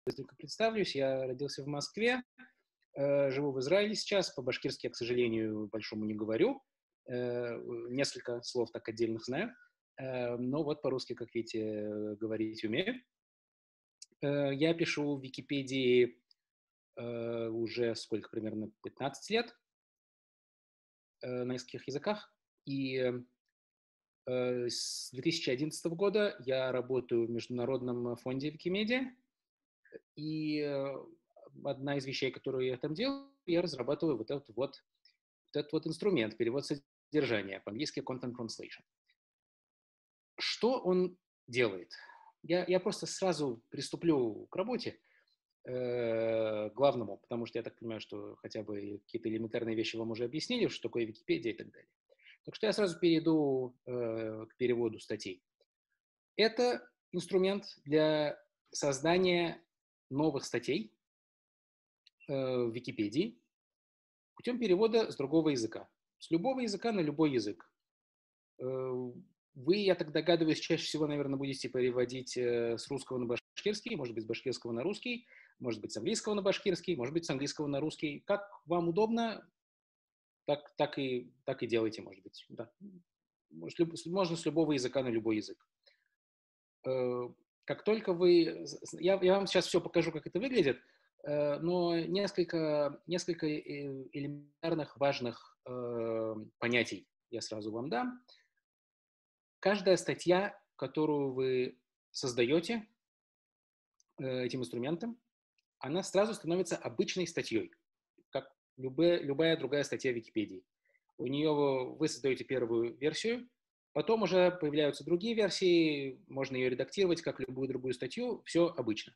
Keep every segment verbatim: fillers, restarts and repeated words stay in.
быстренько представлюсь. Я родился в Москве, э, живу в Израиле сейчас. По-башкирски я, к сожалению, большому не говорю. Э, несколько слов так отдельных знаю. Э, но вот по-русски, как видите, э, говорить умею. Э, я пишу в Википедии э, уже сколько, примерно пятнадцать лет э, на нескольких языках. И э, с две тысячи одиннадцатого года я работаю в Международном фонде Викимедиа. И э, одна из вещей, которую я там делаю, я разрабатываю вот этот вот, вот этот вот инструмент, перевод содержания, по-английски content translation. Что он делает? Я, я просто сразу приступлю к работе э, главному, потому что я так понимаю, что хотя бы какие-то элементарные вещи вам уже объяснили, что такое Википедия и так далее. Так что я сразу перейду э, к переводу статей. Это инструмент для создания новых статей э, в Википедии путем перевода с другого языка. С любого языка на любой язык. Э, Вы, я так догадываюсь, чаще всего, наверное, будете переводить э, с русского на башкирский, может быть, с башкирского на русский, может быть, с английского на башкирский, может быть, с английского на русский. Как вам удобно, так, так, и, так и делайте, может быть. Да. Может, можно с любого языка на любой язык. Э, Как только вы... Я, я вам сейчас все покажу, как это выглядит, э, но несколько, несколько э, элементарных важных э, понятий я сразу вам дам. Каждая статья, которую вы создаете э, этим инструментом, она сразу становится обычной статьей, как любая, любая другая статья в Википедии. У нее вы создаете первую версию, потом уже появляются другие версии, можно ее редактировать, как любую другую статью, все обычно.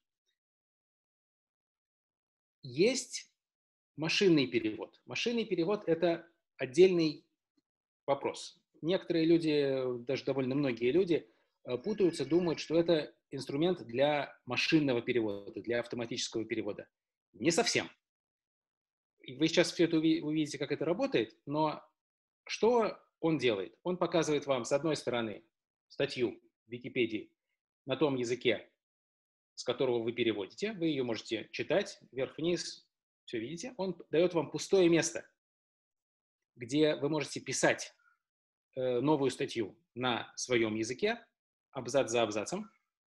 Есть машинный перевод. Машинный перевод – это отдельный вопрос. Некоторые люди, даже довольно многие люди, путаются, думают, что это инструмент для машинного перевода, для автоматического перевода. Не совсем. Вы сейчас все это увидите, как это работает, но что он делает? Он показывает вам, с одной стороны, статью в Википедии на том языке, с которого вы переводите. Вы ее можете читать вверх-вниз, все видите. Он дает вам пустое место, где вы можете писать э, новую статью на своем языке, абзац за абзацем.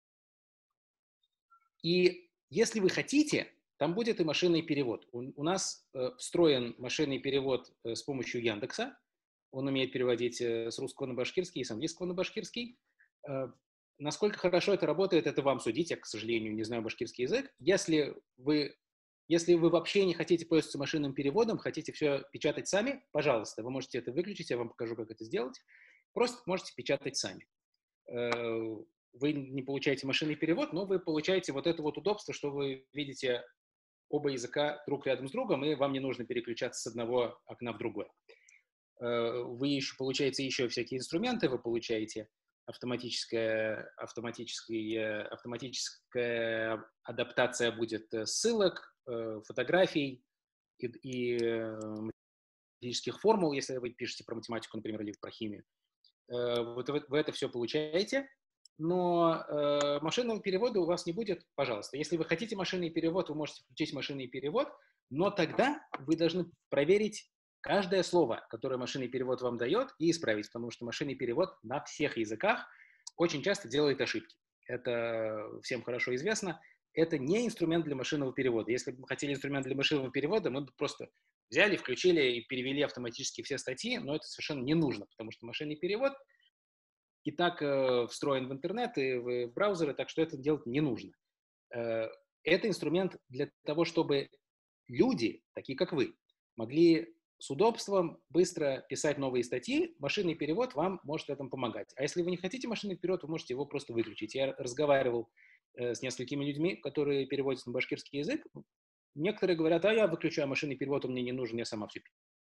И если вы хотите, там будет и машинный перевод. У, у нас э, встроен машинный перевод э, с помощью Яндекса. Он умеет переводить э, с русского на башкирский и с английского на башкирский. Э, насколько хорошо это работает, это вам судить. Я, к сожалению, не знаю башкирский язык. Если вы, если вы вообще не хотите пользоваться машинным переводом, хотите все печатать сами, пожалуйста, вы можете это выключить, я вам покажу, как это сделать. Просто можете печатать сами. Э, вы не получаете машинный перевод, но вы получаете вот это вот удобство, что вы видите оба языка друг рядом с другом, и вам не нужно переключаться с одного окна в другое. Вы еще получаете еще всякие инструменты, вы получаете автоматическая, автоматическая, автоматическая адаптация будет ссылок, фотографий и, и математических формул, если вы пишете про математику, например, или про химию. Вот вы, вы это все получаете, но э, машинного перевода у вас не будет, пожалуйста. Если вы хотите машинный перевод, вы можете включить машинный перевод, но тогда вы должны проверить каждое слово, которое машинный перевод вам дает, и исправить, потому что машинный перевод на всех языках очень часто делает ошибки. Это всем хорошо известно. Это не инструмент для машинного перевода. Если бы мы хотели инструмент для машинного перевода, мы бы просто взяли, включили и перевели автоматически все статьи, но это совершенно не нужно, потому что машинный перевод и так э, встроен в интернет и в, в браузеры, так что это делать не нужно. Э, это инструмент для того, чтобы люди, такие как вы, могли с удобством быстро писать новые статьи. Машинный перевод вам может в этом помогать. А если вы не хотите машинный перевод, вы можете его просто выключить. Я разговаривал э, с несколькими людьми, которые переводят на башкирский язык. Некоторые говорят, а я выключаю машинный перевод, он мне не нужен, я сама все пишу.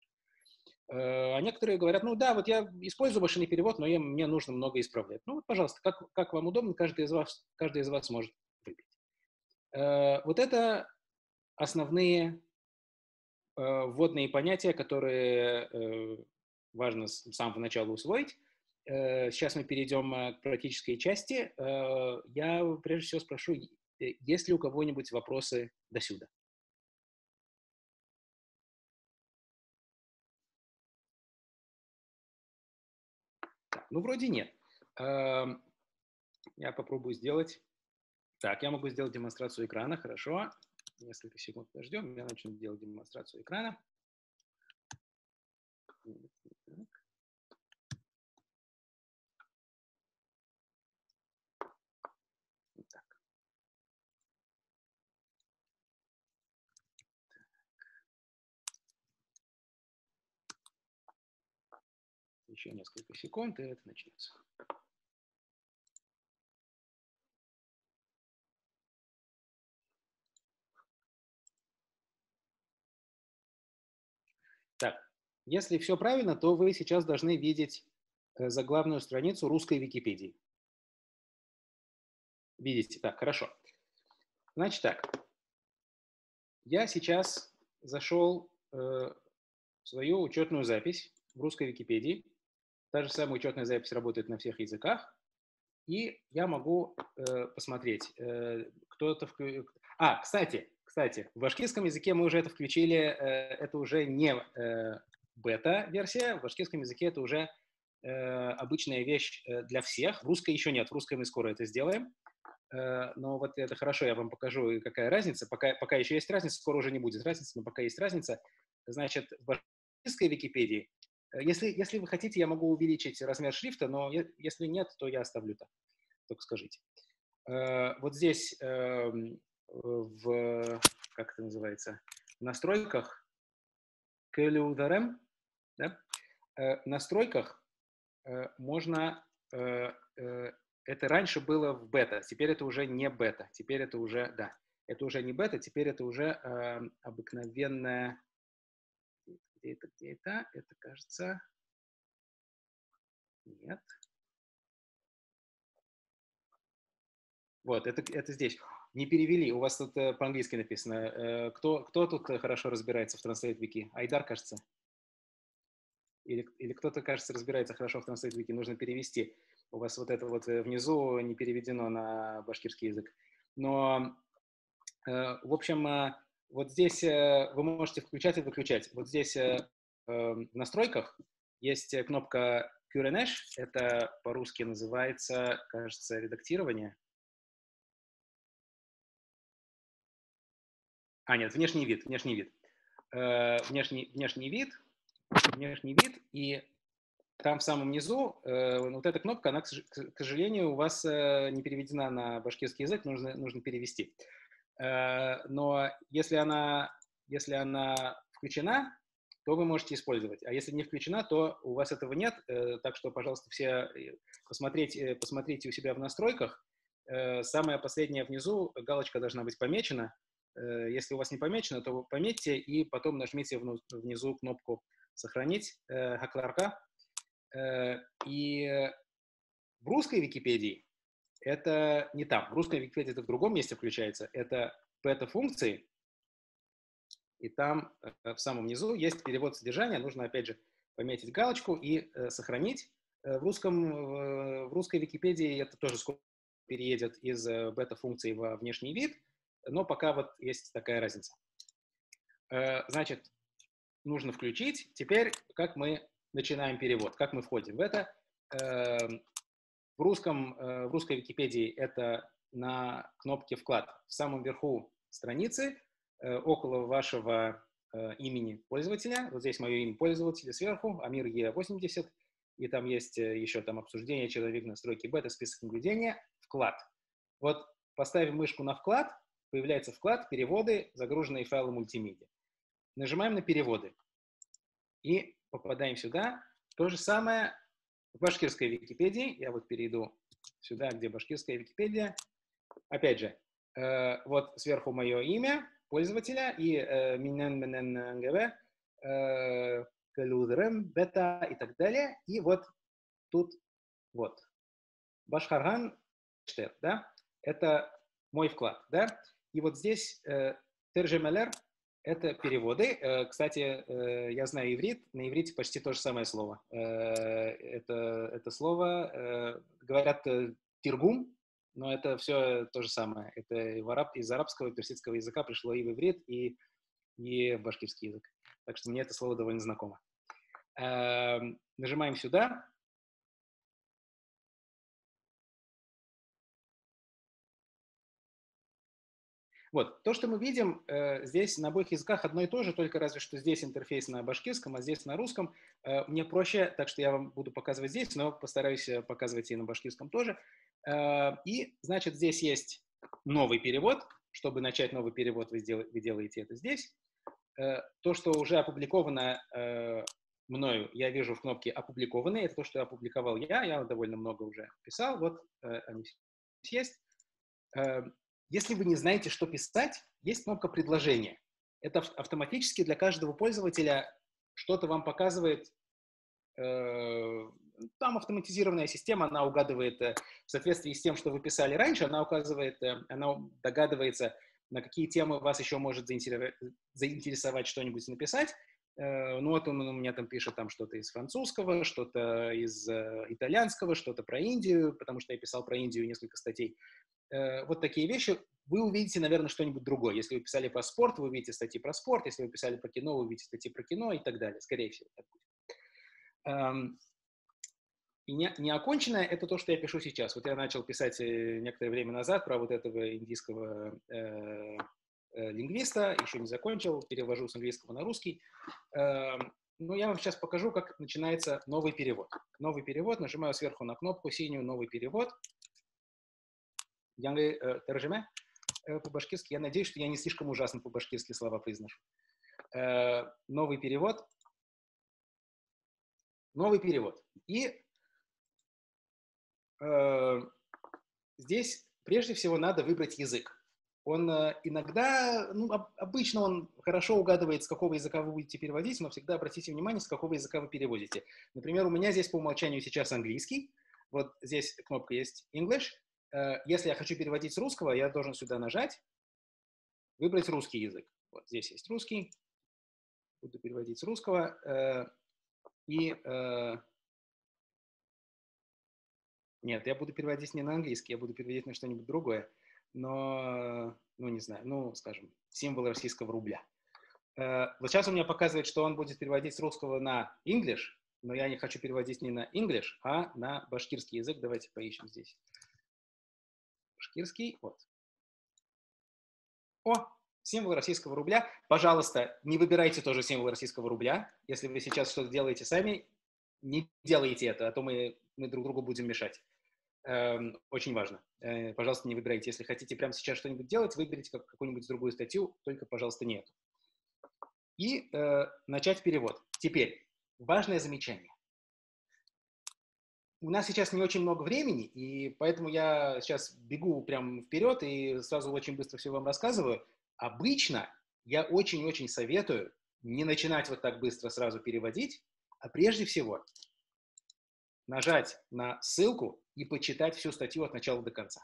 А некоторые говорят, ну да, вот я использую машинный перевод, но я, мне нужно много исправлять. Ну вот, пожалуйста, как, как вам удобно, каждый из вас, каждый из вас может выбрать. Вот это основные вводные понятия, которые важно с самого начала усвоить. Сейчас мы перейдем к практической части. Я прежде всего спрошу, есть ли у кого-нибудь вопросы до сюда? Так, ну, вроде нет. Эм, Я попробую сделать. Так, я могу сделать демонстрацию экрана, хорошо. Несколько секунд подождем, я начну делать демонстрацию экрана. Так. Еще несколько секунд, и это начнется. Так, если все правильно, то вы сейчас должны видеть э, заглавную страницу русской Википедии. Видите? Так, хорошо. Значит так, я сейчас зашел э, в свою учетную запись в русской Википедии. Та же самая учетная запись работает на всех языках. И я могу э, посмотреть, э, кто-то... Вклю... А, кстати, кстати, в башкирском языке мы уже это включили, э, это уже не э, бета-версия, в башкирском языке это уже э, обычная вещь э, для всех. В русской еще нет, в русской мы скоро это сделаем. Э, но вот это хорошо, я вам покажу, какая разница. Пока, пока еще есть разница, скоро уже не будет разницы, но пока есть разница. Значит, в башкирской Википедии, э, если, если вы хотите, я могу увеличить размер шрифта, но е- если нет, то я оставлю так. Только скажите. Э, вот здесь э, в, как это называется, в настройках, да, э, в настройках э, можно, э, э, это раньше было в бета, теперь это уже не бета, теперь это уже, да, это уже не бета, теперь это уже э, обыкновенная, где это, где это, это кажется, нет. Вот, это, это здесь. Не перевели, у вас тут э, по-английски написано. Э, кто, кто тут хорошо разбирается в Translate Wiki? Айдар, кажется? Или, или кто-то, кажется, разбирается хорошо в Translate Wiki, нужно перевести. У вас вот это вот э, внизу не переведено на башкирский язык. Но, э, в общем, э, вот здесь э, вы можете включать и выключать. Вот здесь э, э, в настройках есть кнопка кюренеш, это по-русски называется, кажется, редактирование. А, нет, внешний вид, внешний вид. Э, внешний, внешний вид, внешний вид, и там в самом низу э, вот эта кнопка, она, к, к сожалению, у вас э, не переведена на башкирский язык, нужно, нужно перевести. Э, но если она, если она включена, то вы можете использовать. А если не включена, то у вас этого нет. Э, так что, пожалуйста, все посмотрите, посмотрите у себя в настройках. Э, самая последняя внизу галочка должна быть помечена. Если у вас не помечено, то пометьте и потом нажмите внизу кнопку «Сохранить», «Хакларка». И в русской Википедии это не там. В русской Википедии это в другом месте включается. Это бета-функции. И там в самом низу есть перевод содержания. Нужно, опять же, пометить галочку и сохранить. В, русском, в русской Википедии это тоже скоро переедет из бета-функции во внешний вид. Но пока вот есть такая разница. Значит, нужно включить. Теперь, как мы начинаем перевод, как мы входим в это. В, русском, в русской Википедии это на кнопке «Вклад». В самом верху страницы, около вашего имени пользователя, вот здесь мое имя пользователя сверху, Амир Е восемьдесят, и там есть еще там обсуждение, человек, настройки бета, список наблюдения, «Вклад». Вот поставим мышку на «Вклад», появляется вклад «Переводы, загруженные файлы мультимедиа». Нажимаем на «Переводы» и попадаем сюда. То же самое в башкирской Википедии. Я вот перейду сюда, где башкирская Википедия. Опять же, э, вот сверху мое имя пользователя и Минен Менен ГВ, Калудрем, Бета и так далее. И вот тут вот Башхарган, да, это мой вклад, да. И вот здесь э, Тержемелер — это переводы. Э, кстати, э, я знаю иврит, на иврите почти то же самое слово. Э, это, это слово, э, говорят, э, тиргум, но это все то же самое. Это в араб, из арабского, персидского языка пришло и в иврит, и, и в башкирский язык. Так что мне это слово довольно знакомо. Эм, нажимаем сюда. Вот, то, что мы видим э, здесь на обоих языках одно и то же, только разве что здесь интерфейс на башкирском, а здесь на русском. Э, мне проще, так что я вам буду показывать здесь, но постараюсь показывать и на башкирском тоже. Э, и, значит, здесь есть новый перевод. Чтобы начать новый перевод, вы, сдел- вы делаете это здесь. Э, то, что уже опубликовано э, мною, я вижу в кнопке «Опубликованные». Это то, что опубликовал я. Я довольно много уже писал. Вот э, они здесь есть. Э, Если вы не знаете, что писать, есть кнопка «Предложение». Это автоматически для каждого пользователя что-то вам показывает. Э, Там автоматизированная система, она угадывает э, в соответствии с тем, что вы писали раньше, она указывает, э, она догадывается, на какие темы вас еще может заинтересовать, заинтересовать что-нибудь написать. Э, Ну вот он у меня там пишет там что-то из французского, что-то из э, итальянского, что-то про Индию, потому что я писал про Индию несколько статей. Э, вот такие вещи, вы увидите, наверное, что-нибудь другое. Если вы писали про спорт, вы увидите статьи про спорт. Если вы писали про кино, вы увидите статьи про кино и так далее. Скорее всего, так будет. Эм, И не, неоконченное — это то, что я пишу сейчас. Вот я начал писать э, некоторое время назад про вот этого индийского э, э, лингвиста, еще не закончил, перевожу с английского на русский. Эм, Ну, я вам сейчас покажу, как начинается новый перевод. Новый перевод, нажимаю сверху на кнопку синюю «Новый перевод». Янгы э, Таражиме. По-башкирски. Я надеюсь, что я не слишком ужасно по-башкирски слова произношу. Э, новый перевод. Новый перевод. И э, здесь прежде всего надо выбрать язык. Он э, иногда, ну, об, обычно он хорошо угадывает, с какого языка вы будете переводить, но всегда обратите внимание, с какого языка вы переводите. Например, у меня здесь по умолчанию сейчас английский. Вот здесь кнопка есть English. Э, если я хочу переводить с русского, я должен сюда нажать, выбрать русский язык. Вот здесь есть русский. Буду переводить с русского. Э, и э, нет, я буду переводить не на английский, я буду переводить на что-нибудь другое. Но, ну, не знаю, ну, скажем, символ российского рубля. Э, вот сейчас у меня показывает, что он будет переводить с русского на English, но я не хочу переводить не на English, а на башкирский язык. Давайте поищем здесь. Башкирский, вот. О, символ российского рубля. Пожалуйста, не выбирайте тоже символ российского рубля. Если вы сейчас что-то делаете сами, не делайте это, а то мы, мы друг другу будем мешать. Эм, очень важно. Э, пожалуйста, не выбирайте. Если хотите прямо сейчас что-нибудь делать, выберите как, какую-нибудь другую статью, только, пожалуйста, не эту. И э, начать перевод. Теперь, важное замечание. У нас сейчас не очень много времени, и поэтому я сейчас бегу прямо вперед и сразу очень быстро все вам рассказываю. Обычно я очень-очень советую не начинать вот так быстро сразу переводить, а прежде всего нажать на ссылку и почитать всю статью от начала до конца.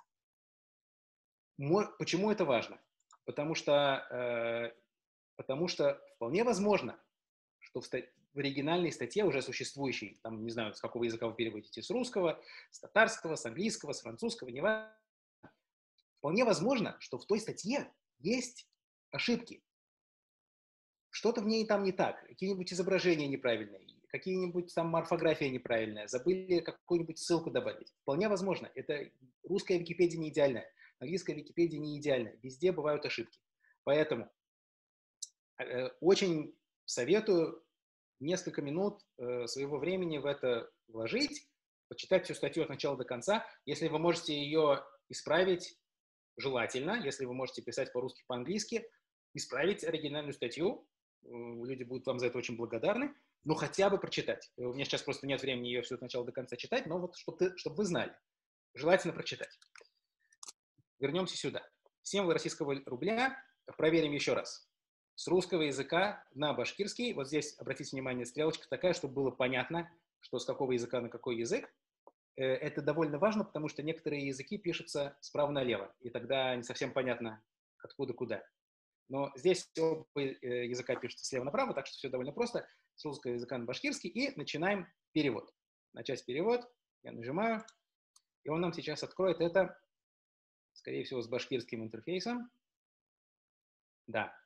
Почему это важно? Потому что, э, потому что вполне возможно, что в, ста- в оригинальной статье, уже существующей, там, не знаю, с какого языка вы переводите, с русского, с татарского, с английского, с французского, не важно, вполне возможно, что в той статье есть ошибки. Что-то в ней там не так, какие-нибудь изображения неправильные, какие-нибудь там орфография неправильная, забыли какую-нибудь ссылку добавить. Вполне возможно. Это русская Википедия не идеальная, английская Википедия не идеальная. Везде бывают ошибки. Поэтому э, очень советую несколько минут э, своего времени в это вложить, почитать всю статью от начала до конца. Если вы можете ее исправить, желательно, если вы можете писать по-русски, по-английски, исправить оригинальную статью, люди будут вам за это очень благодарны, но хотя бы прочитать. У меня сейчас просто нет времени ее все от начала до конца читать, но вот чтобы, чтобы вы знали, желательно прочитать. Вернемся сюда. Символ российского рубля проверим еще раз. С русского языка на башкирский, вот здесь, обратите внимание, стрелочка такая, чтобы было понятно, что с какого языка на какой язык. Это довольно важно, потому что некоторые языки пишутся справа налево, и тогда не совсем понятно, откуда куда. Но здесь оба языка пишутся слева направо, так что все довольно просто. С русского языка на башкирский. И начинаем перевод. Начать перевод. Я нажимаю. И он нам сейчас откроет это Скорее всего, с башкирским интерфейсом. Да.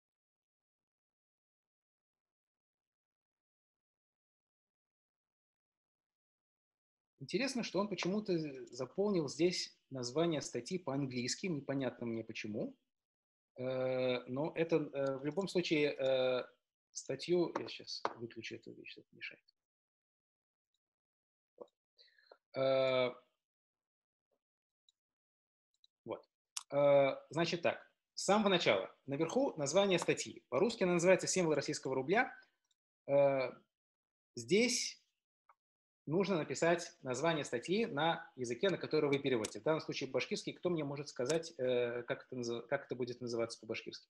Интересно, что он почему-то заполнил здесь название статьи по-английски, непонятно мне почему. Но это в любом случае статью... Я сейчас выключу эту вещь, это мешает. Вот. Значит так. С самого начала. Наверху название статьи. По-русски она называется «Символ российского рубля». Здесь нужно написать название статьи на языке, на который вы переводите. В данном случае башкирский. Кто мне может сказать, как это, как это будет называться по-башкирски?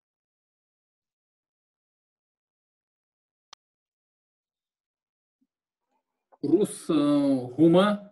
Рус хума.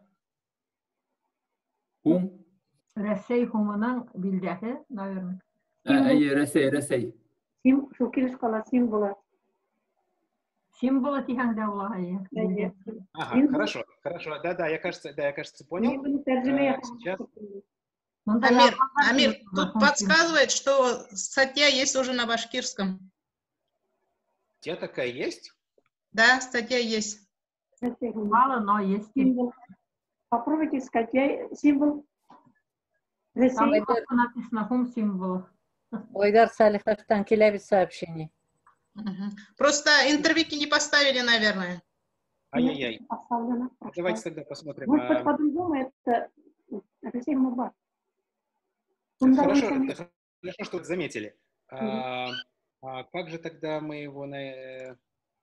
Хум. Рәсей хуманың билдәһе, наверное. Әйе, Рәсәй, Рәсәй. Сим, шул килеш кала символы. Символы тиһәң дә була, әйе. Ага, хорошо, хорошо. Да, да, я кажется, да, я кажется, понял. А, сейчас. Амир, Амир, тут подсказывает, что статья есть уже на башкирском. Статья такая есть? Да, статья есть. Мало, но есть. Символ. Попробуйте искать символ. Там написано хум символ. Ойдар Салиховтан келебит сообщение. Угу. Просто интервики не поставили, наверное. Ай-яй-яй. Давайте тогда посмотрим. Может, по-другому это Россия Муба. Хорошо, хорошо, что вы заметили. А, а как же тогда мы его на...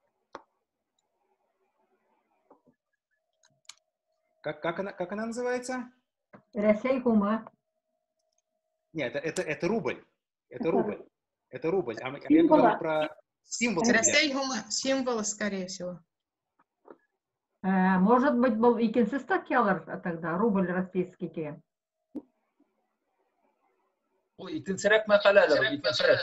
Как, как, она, как она называется? Россия хума. Нет, это, это, это рубль. Это рубль. Это рубль. А я говорю про символ. Россия хума. Символы, скорее всего. Может быть, был икенсіз статьялар тогда, рубль российский ке. Ой, икенсірек мақалалар, икенсірек.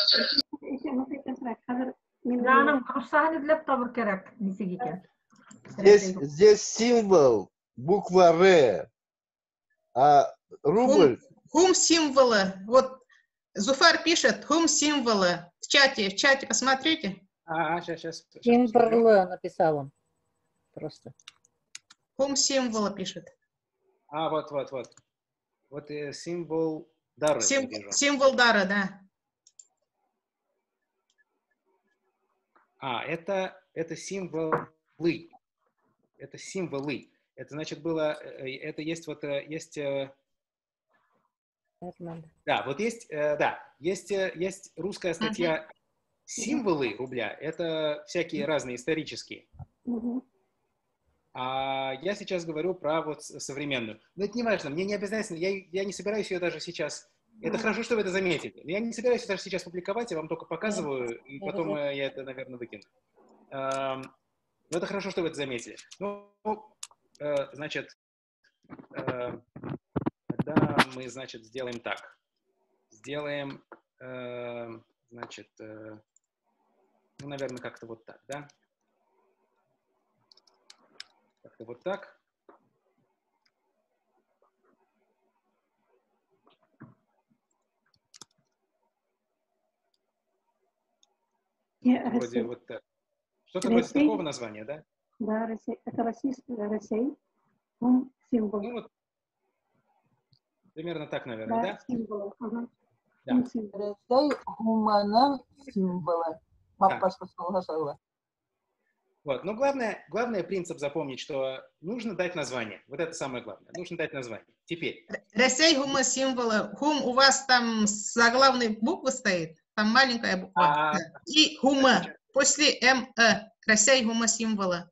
Жаным, құрсағын ізлеп табыр керек, несек екен. Здесь, здесь символ, буква Р, а рубль... Хум, хум символы. Вот Зуфар пишет хум символы. В чате, в чате, посмотрите. А, сейчас, сейчас. Символы написал он. Просто. Хум символа пишет. А, вот, вот, вот. Вот э, символ дара. Сим, символ дара, да. А, это, это символы. Это символы. Это значит было, это есть вот, есть... Да, вот есть, да, есть, есть русская статья uh-huh. «Символы рубля». Это всякие uh-huh. разные исторические. Uh-huh. А я сейчас говорю про вот современную. Но это не важно, мне не обязательно, я, я не собираюсь ее даже сейчас... Это хорошо, что вы это заметили. Я не собираюсь даже сейчас публиковать, я вам только показываю, и потом я это, наверное, выкину. Но это хорошо, что вы это заметили. Ну, значит, тогда мы, значит, сделаем так. Сделаем, значит, ну, наверное, как-то вот так, да? Как-то вот так. Вроде вот так. Что-то вроде такого названия, да? Да, Россия. Это российская Россия. Он символ. Ну, вот, примерно так, наверное, да? Да, символ. Ага. Да. Россия хумана символы. Да. Вот. Но главное, главное принцип запомнить, что нужно дать название. Вот это самое главное. Нужно дать название. Теперь. Россия хума символы. Хум у вас там заглавной буквы стоит. Там маленькая буква. А... И хума. После м э. Россия хума символа.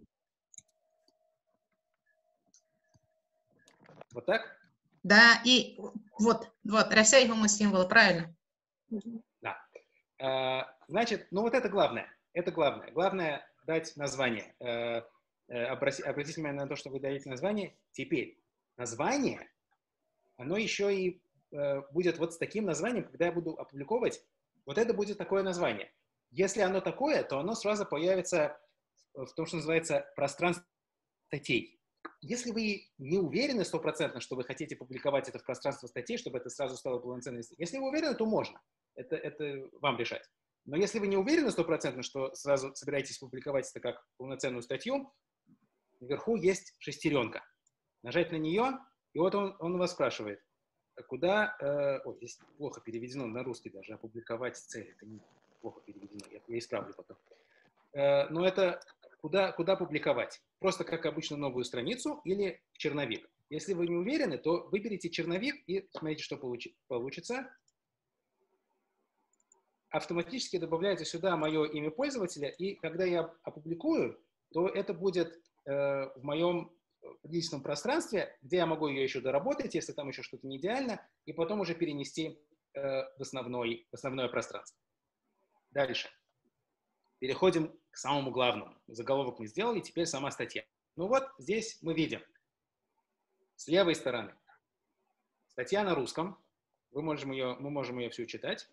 Вот так? Да, и вот, вот, Россия хума символа, правильно. Да. А, значит, ну вот это главное. Это главное. Главное дать название. Обратите внимание на то, что вы даете название. Теперь название, оно еще и будет вот с таким названием, когда я буду опубликовывать, вот это будет такое название. Если оно такое, то оно сразу появится в том, что называется пространство статей. Если вы не уверены стопроцентно, что вы хотите публиковать это в пространство статей, чтобы это сразу стало полноценной статьей, если вы уверены, то можно. Это, это вам решать. Но если вы не уверены стопроцентно, что сразу собираетесь публиковать это как полноценную статью, вверху есть шестеренка. Нажать на нее, и вот он, он вас спрашивает, куда... Э, ой, здесь плохо переведено на русский даже, опубликовать цель. Это не плохо переведено, я, я исправлю потом. Э, но это куда, куда публиковать? Просто, как обычно, новую страницу или в черновик. Если вы не уверены, то выберите черновик и смотрите, что получи, получится. Автоматически добавляется сюда мое имя пользователя, и когда я опубликую, то это будет э, в моем личном пространстве, где я могу ее еще доработать, если там еще что-то не идеально, и потом уже перенести э, в, основной, в основное пространство. Дальше. Переходим к самому главному. Заголовок мы сделали, теперь сама статья. Ну вот, здесь мы видим с левой стороны статья на русском. Вы можем ее, мы можем ее всю читать.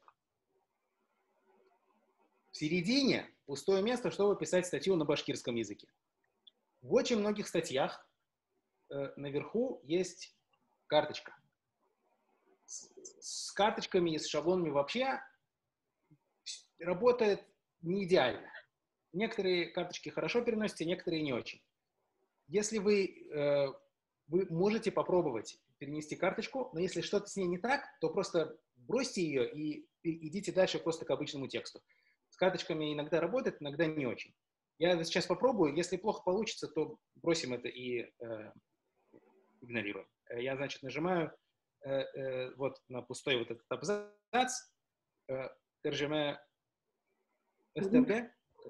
В середине пустое место, чтобы писать статью на башкирском языке. В очень многих статьях э, наверху есть карточка. С, с карточками и с шаблонами вообще работает не идеально. Некоторые карточки хорошо переносятся, некоторые не очень. Если вы, э, вы можете попробовать перенести карточку, но если что-то с ней не так, то просто бросьте ее и, и идите дальше просто к обычному тексту. С карточками иногда работает, иногда не очень. Я сейчас попробую. Если плохо получится, то бросим это и э, игнорируем. Я, значит, нажимаю э, э, вот на пустой вот этот абзац. Тержеме СТГ.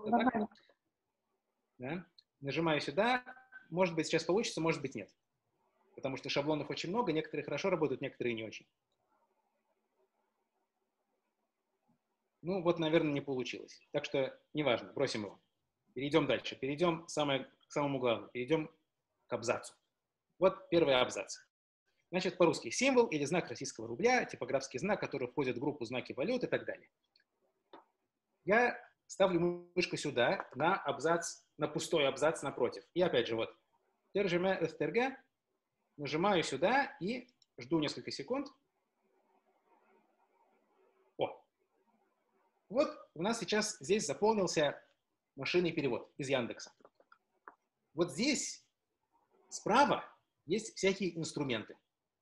Да? Нажимаю сюда. Может быть, сейчас получится, может быть, нет. Потому что шаблонов очень много. Некоторые хорошо работают, некоторые не очень. Ну, вот, наверное, не получилось. Так что, неважно, бросим его. Перейдем дальше. Перейдем самое, к самому главному. Перейдем к абзацу. Вот первый абзац. Значит, по-русски. Символ или знак российского рубля, типографский знак, который входит в группу знаки валют и так далее. Я ставлю мышку сюда, на абзац, на пустой абзац напротив. И опять же, вот. Тержеме СТРГ. Нажимаю сюда и жду несколько секунд. О! Вот у нас сейчас здесь заполнился машинный перевод из Яндекса. Вот здесь справа есть всякие инструменты.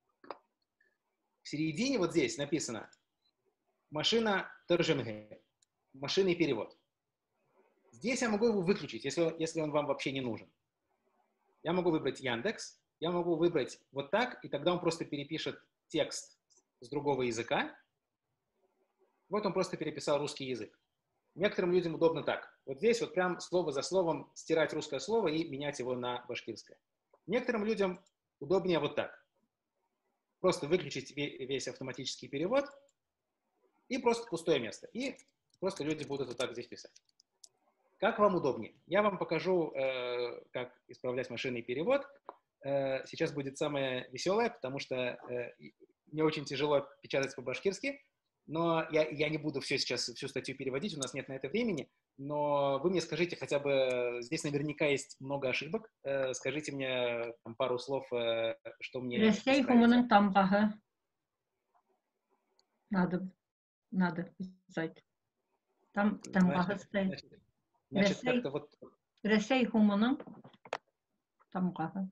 В середине вот здесь написано машина Тержемге, машинный перевод. Здесь я могу его выключить, если, если он вам вообще не нужен. Я могу выбрать Яндекс, я могу выбрать вот так, и тогда он просто перепишет текст с другого языка. Вот он просто переписал русский язык. Некоторым людям удобно так. Вот здесь вот прям слово за словом стирать русское слово и менять его на башкирское. Некоторым людям удобнее вот так. Просто выключить весь автоматический перевод и просто пустое место. И просто люди будут вот так здесь писать. Как вам удобнее? Я вам покажу, э, как исправлять машинный перевод. Э, сейчас будет самое веселое, потому что э, мне очень тяжело печатать по-башкирски. Но я, я не буду все сейчас, всю статью переводить, у нас нет на это времени. Но вы мне скажите хотя бы, здесь наверняка есть много ошибок. Э, скажите мне там, пару слов, э, что мне исправить. Надо, надо писать. Там, там Значит, стоит. значит, значит как-то вот... Ресей хуманың тамғағы.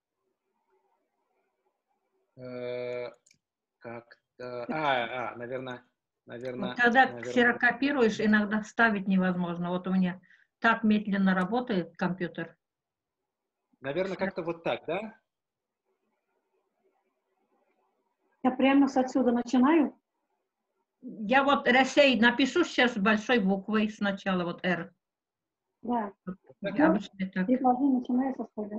Э, как-то... А, а, наверное... наверное Вот когда наверное... ксерокопируешь, иногда вставить невозможно. Вот у меня так медленно работает компьютер. Наверное, как-то вот так, да? Я прямо с отсюда начинаю. Я вот Ресей напишу сейчас большой буквой сначала, вот R. Да. Я обычно так. Предложение начинаю со слова.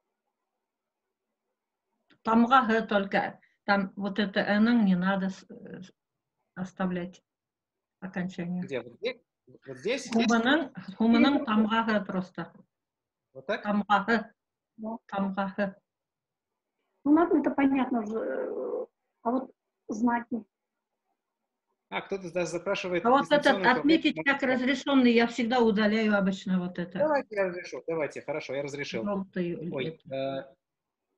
Тамғағы только. Там вот это «н» не надо оставлять окончание. Где? Вот здесь? Вот здесь? Хуманың, хуманың тамғағы просто. Вот так? Тамғағы. Да. Тамғағы. Ну, надо, это понятно уже. А вот знаки. А, кто-то даже запрашивает... А вот этот дистанционную отметить управление. как разрешенный, я всегда удаляю обычно вот это. Давайте я разрешу. Давайте, хорошо, я разрешил. Желтый. Ой, э,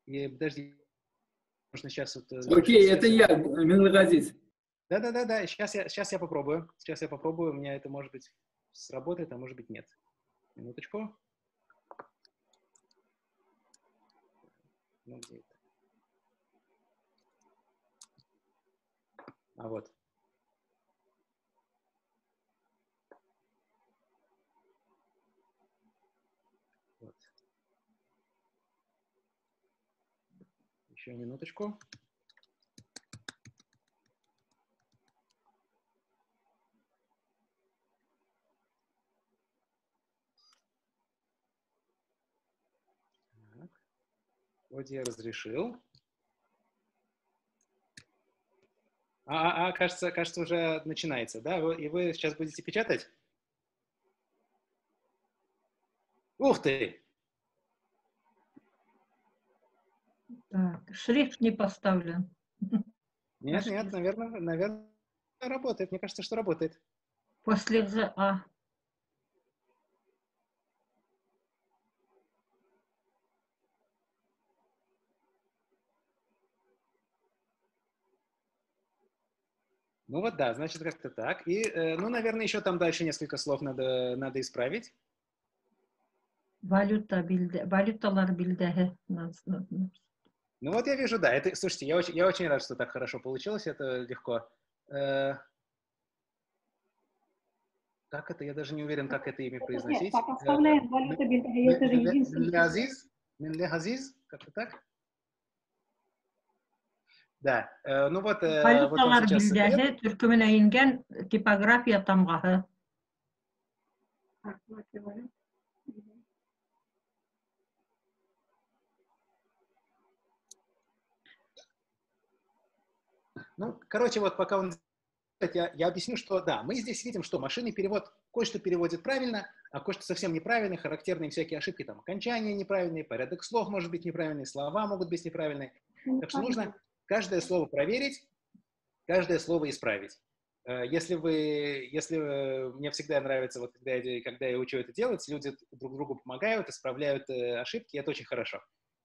И подожди, можно сейчас вот... э, Окей, сейчас это я- я, Минлагазиз. Да-да-да-да, сейчас я, сейчас я попробую. Сейчас я попробую, у меня это, может быть, сработает, а может быть, нет. Минуточку. Ну, где это? А вот. Вот. Еще минуточку. Так. Вот я разрешил. А, а, а, кажется, кажется, уже начинается, да? Вы- И вы сейчас будете печатать? Ух ты! Так, шрифт не поставлен. Нет, Башкирский. нет, наверное, наверное, работает. Мне кажется, что работает. После З А. Ну вот да, значит, как-то так. И, э, ну, наверное, еще там дальше несколько слов надо, надо исправить. Валюта билде, валюталар билдеги. Наз- наз- Ну вот я вижу, да. Это, слушайте, я очень, я очень рад, что так хорошо получилось. Это легко. Э, как это? Я даже не уверен, как это имя Нет, произносить. так оставляем валюта бинтага, это же единственный. Минле-Азиз? Минле-Азиз? Как-то так? Да. Э, ну вот, э, вот он Валюталар сейчас создает. билдеги түркүмүнө инген типография тамгасы. Так, ну, это валюта. Мгм. Ну, короче, вот пока он... Я, я объясню, что да, мы здесь видим, что машинный перевод кое-что переводит правильно, а кое-что совсем неправильно, характерные всякие ошибки, там, окончания неправильные, порядок слов может быть неправильный, слова могут быть неправильные. Ну, Так что понятно. нужно каждое слово проверить, каждое слово исправить. Э, Если вы, если э, мне всегда нравится, вот когда я, когда я учу это делать, люди друг другу помогают, исправляют э, ошибки, это очень хорошо.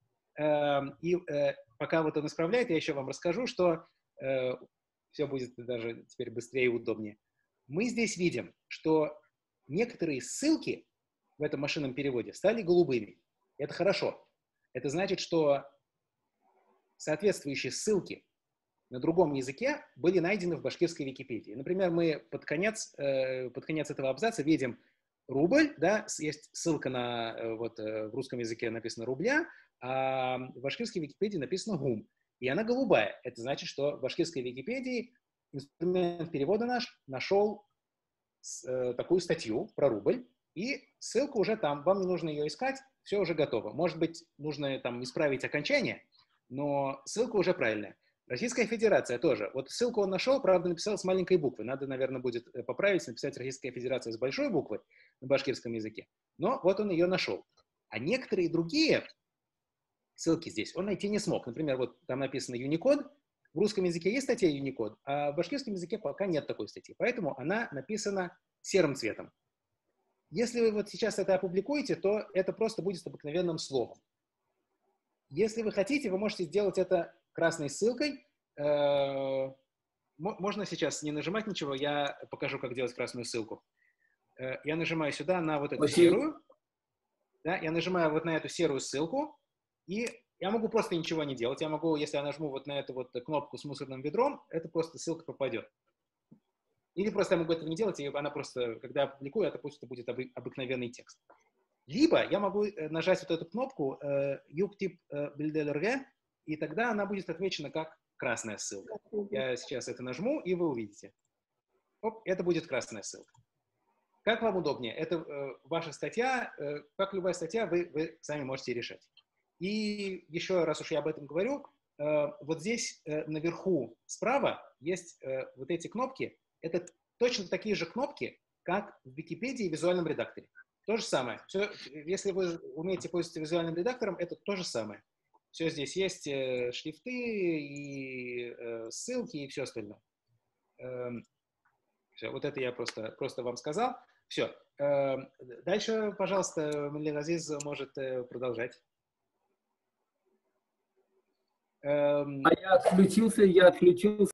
Эм, И э, пока вот он исправляет, я еще вам расскажу, что э, все будет даже теперь быстрее и удобнее. Мы здесь видим, что некоторые ссылки в этом машинном переводе стали голубыми. Это хорошо. Это значит, что соответствующие ссылки на другом языке были найдены в башкирской Википедии. Например, мы под конец, э, под конец этого абзаца видим рубль, да, с- есть ссылка на, э, вот э, в русском языке написано рубля, а в башкирской Википедии написано гум. И она голубая. Это значит, что в башкирской Википедии инструмент перевода наш нашел с- э, такую статью про рубль, и ссылка уже там, вам не нужно ее искать, все уже готово. Может быть, нужно там исправить окончание, но ссылка уже правильная. Российская Федерация тоже. Вот ссылку он нашел, правда, написал с маленькой буквы. Надо, наверное, будет э, поправить, написать Российская Федерация с большой буквы на башкирском языке. Но вот он ее нашел. А некоторые другие ссылки здесь он найти не смог. Например, вот там написано Unicode. В русском языке есть статья Unicode, а в башкирском языке пока нет такой статьи. Поэтому она написана серым цветом. Если вы вот сейчас это опубликуете, то это просто будет обыкновенным словом. Если вы хотите, вы можете сделать это красной ссылкой. Э, мо- Можно сейчас не нажимать ничего, я покажу, как делать красную ссылку. Э, Я нажимаю сюда на вот эту Окей. серую. Да, я нажимаю вот на эту серую ссылку, и я могу просто ничего не делать. Я могу, если я нажму вот на эту вот кнопку с мусорным ведром, это просто ссылка попадет. Или просто я могу этого не делать, и она просто, когда я публикую, это пусть это будет обы- обыкновенный текст. Либо я могу э, нажать вот эту кнопку э, «Юктип Билдерге», и тогда она будет отмечена как красная ссылка. Я сейчас это нажму, и вы увидите. Оп, это будет красная ссылка. Как вам удобнее? Это э, ваша статья, э, как любая статья, вы, вы сами можете решать. И еще раз уж я об этом говорю, э, вот здесь э, наверху справа есть э, вот эти кнопки. Это точно такие же кнопки, как в Википедии и визуальном редакторе. То же самое. Все, если вы умеете пользоваться визуальным редактором, это то же самое. Все здесь есть, э, шрифты и э, ссылки и все остальное. Эм, все, вот это я просто, просто вам сказал. Все. Эм, дальше, пожалуйста, Минле Азиз может э, продолжать. Эм, А я отключился, я отключился.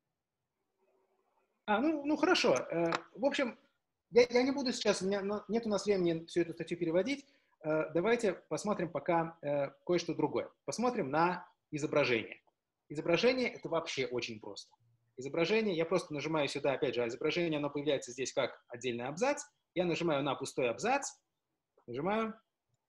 А, ну, ну хорошо. Э, В общем, я, я не буду сейчас, у меня на- нет у нас времени всю эту статью переводить. Э, Давайте посмотрим пока э, кое-что другое. Посмотрим на изображение. Изображение — это вообще очень просто. Изображение, я просто нажимаю сюда, опять же, а изображение, оно появляется здесь как отдельный абзац. Я нажимаю на пустой абзац, нажимаю.